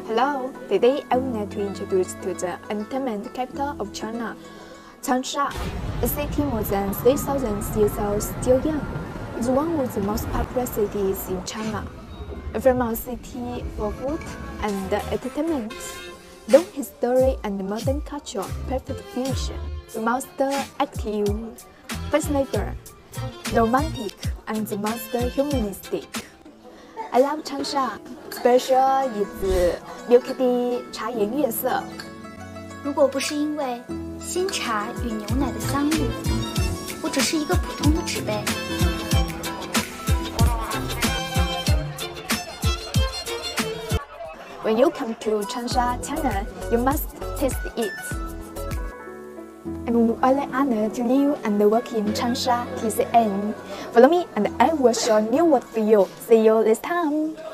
Hello, today I would like to introduce to the entertainment capital of China, Changsha, a city more than 3,000 years old, still young. It's one of the most popular cities in China. A famous city for food and entertainment. Long history and modern culture, perfect fusion. The most active, fashionable, romantic, and the most humanistic. I love Changsha, special is milk tea 茶颜悦色。 如果不是因为鲜茶与牛奶的相遇，我只是一个普通的纸杯。 When you come to Changsha, China, you must taste it. I'm very honored to live and work in Changsha till the end. Follow me and I will show new work for you. See you next time.